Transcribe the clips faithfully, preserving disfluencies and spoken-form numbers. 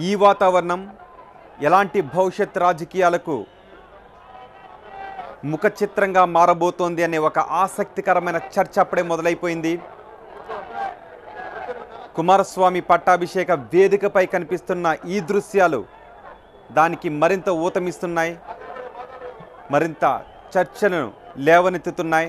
ఈ వాతావరణం ఎలాంటి భవిష్యత్ రాజకీయాలకు ముఖ చిత్రంగా మారబోతోంది అనే ఒక ఆసక్తికరమైన చర్చ అప్పుడే మొదలైపోయింది. కుమారస్వామి పట్టాభిషేక వేదికపై కనిపిస్తున్న ఈ దృశ్యాలు దానికి మరింత ఊతమిస్తున్నాయి, మరింత చర్చను లేవనెత్తుతున్నాయి.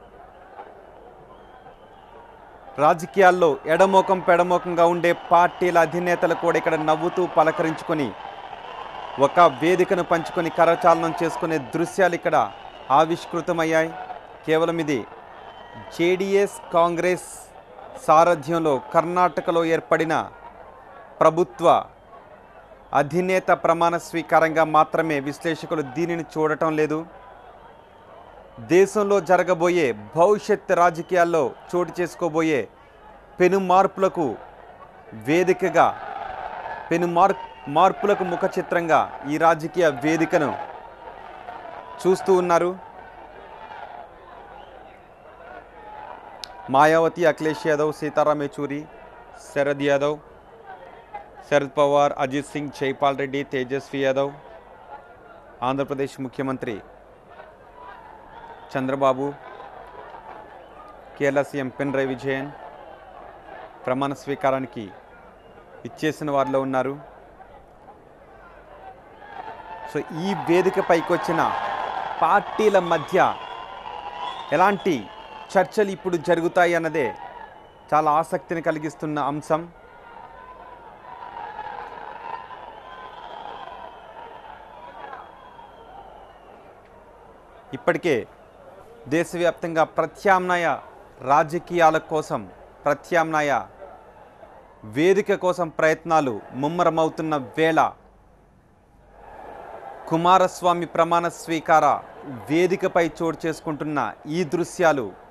రాజకీయాల్లో ఎడమోకం పెడమోకంగా ఉండే పార్టీల అధినేతలు కూడా ఇక్కడ నవ్వుతూ పలకరించుకొని ఒక వేదికను పంచుకొని కరచాలనం చేసుకునే దృశ్యాలు ఇక్కడ ఆవిష్కృతమయ్యాయి. కేవలం ఇది జేడీఎస్ కాంగ్రెస్ సారథ్యంలో కర్ణాటకలో ఏర్పడిన ప్రభుత్వ అధినేత ప్రమాణ స్వీకారంగా మాత్రమే విశ్లేషకులు దీనిని చూడటం లేదు. దేశంలో జరగబోయే భవిష్యత్ రాజకీయాల్లో చోటు చేసుకోబోయే పెను మార్పులకు వేదికగా, పెను మార్ మార్పులకు ముఖ చిత్రంగా ఈ రాజకీయ వేదికను చూస్తూ ఉన్నారు. మాయావతి, అఖిలేష్ యాదవ్, సీతారాం యెచూరి, శరద్ యాదవ్, శరద్ పవార్, అజిత్ సింగ్, జైపాల్ రెడ్డి, తేజస్వి యాదవ్, ఆంధ్రప్రదేశ్ ముఖ్యమంత్రి చంద్రబాబు, కేరళ సీఎం పినరయి విజయన్ ప్రమాణ స్వీకారానికి ఇచ్చేసిన వారిలో ఉన్నారు. సో ఈ వేదిక పైకి వచ్చిన పార్టీల మధ్య ఎలాంటి చర్చలు ఇప్పుడు జరుగుతాయి అన్నదే చాలా ఆసక్తిని కలిగిస్తున్న అంశం. ఇప్పటికే దేశవ్యాప్తంగా ప్రత్యామ్నాయ రాజకీయాల కోసం, ప్రత్యామ్నాయ వేదిక కోసం ప్రయత్నాలు ముమ్మరమవుతున్న వేళ కుమారస్వామి ప్రమాణ స్వీకార వేదికపై చోటు చేసుకుంటున్న ఈ దృశ్యాలు